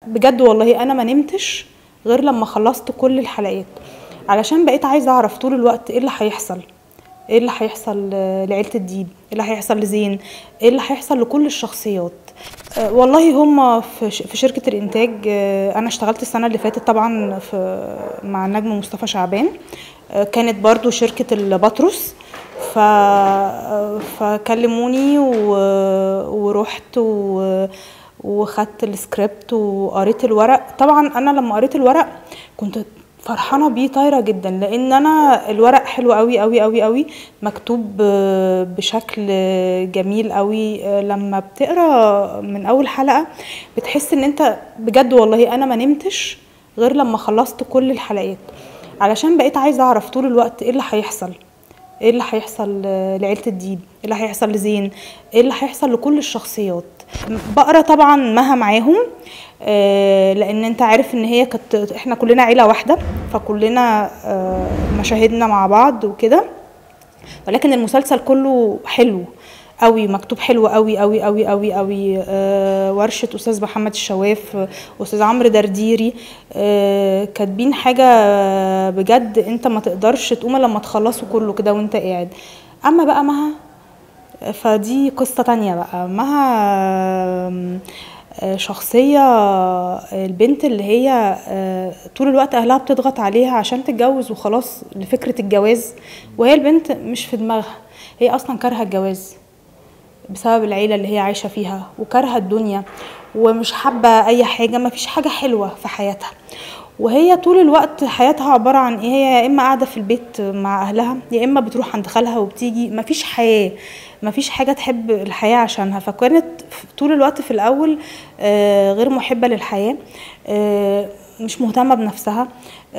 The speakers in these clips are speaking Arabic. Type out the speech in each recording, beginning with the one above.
بجد والله انا ما نمتش غير لما خلصت كل الحلقات، علشان بقيت عايزه اعرف طول الوقت ايه اللي هيحصل. ايه اللي هيحصل لعيله الديب، ايه اللي هيحصل لزين، ايه اللي هيحصل لكل الشخصيات. والله هم في شركه الانتاج. انا اشتغلت السنه اللي فاتت طبعا مع النجم مصطفى شعبان. كانت برضو شركه البطرس. فكلموني ورحت وخدت السكريبت وقريت الورق. طبعا انا لما قريت الورق كنت فرحانه بيه طايره جدا، لان انا الورق حلو قوي قوي قوي قوي، مكتوب بشكل جميل قوي. لما بتقرا من اول حلقه بتحس ان انت بجد والله انا ما نمتش غير لما خلصت كل الحلقات، علشان بقيت عايزه اعرف طول الوقت ايه اللي هيحصل. ايه اللي هيحصل لعيله الديب، ايه اللي هيحصل لزين، ايه اللي هيحصل لكل الشخصيات. بقرا طبعا مها معاهم، لان انت عارف ان هي كانت احنا كلنا عيله واحده، فكلنا مشاهدنا مع بعض وكده. ولكن المسلسل كله حلو قوي، مكتوب حلو قوي قوي قوي قوي قوي. ورشه استاذ محمد الشواف، استاذ عمرو درديري، كاتبين حاجه بجد انت ما تقدرش تقوم لما تخلصوا كله كده وانت قاعد. اما بقى مها فدي قصه تانية بقى. مها شخصيه، البنت اللي هي طول الوقت اهلها بتضغط عليها عشان تتجوز وخلاص لفكره الجواز، وهي البنت مش في دماغها، هي اصلا كارهه الجواز بسبب العيله اللي هي عايشه فيها، وكارهه الدنيا ومش حابه اي حاجه، مفيش حاجه حلوه في حياتها. وهي طول الوقت حياتها عباره عن ايه؟ هي يا اما قاعده في البيت مع اهلها، يا اما بتروح عند خالها وبتيجي، مفيش حياه، مفيش حاجه تحب الحياه عشانها. فكانت طول الوقت في الاول غير محبه للحياه، مش مهتمه بنفسها،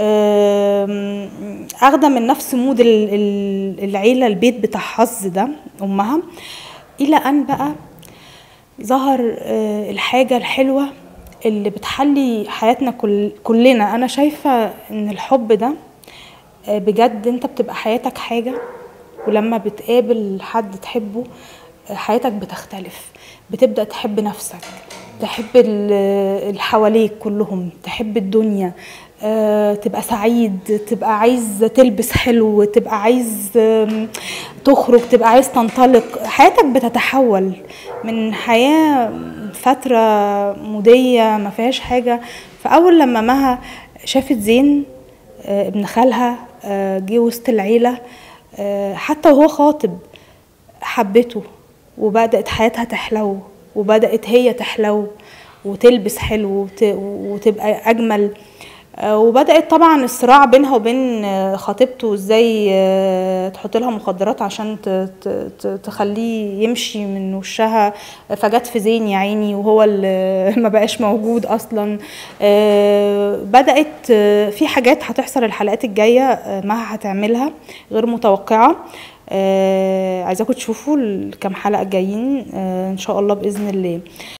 اخده من نفس مود العيله، البيت بتاع حظ ده امها. الى ان بقى ظهر الحاجه الحلوه اللي بتحلي حياتنا كلنا. انا شايفه ان الحب ده بجد انت بتبقى حياتك حاجه، ولما بتقابل حد تحبه حياتك بتختلف، بتبدأ تحب نفسك، تحب اللي حواليك كلهم، تحب الدنيا، تبقى سعيد، تبقى عايز تلبس حلو، تبقى عايز تخرج، تبقى عايز تنطلق. حياتك بتتحول من حياة فترة مودية ما فيهاش حاجة. فأول لما مها شافت زين ابن خالها جه وسط العيلة، حتى وهو خاطب حبته، وبدأت حياتها تحلو، وبدأت هي تحلو وتلبس حلو وتبقى أجمل. وبدأت طبعا الصراع بينها وبين خطيبته، ازاي تحط لها مخدرات عشان تخليه يمشي من وشها. فجت في زين يا عيني وهو اللي ما بقاش موجود اصلا. بدأت في حاجات هتحصل الحلقات الجاية مها هتعملها غير متوقعة. عايزاكم تشوفوا الكام حلقة جايين ان شاء الله بإذن الله.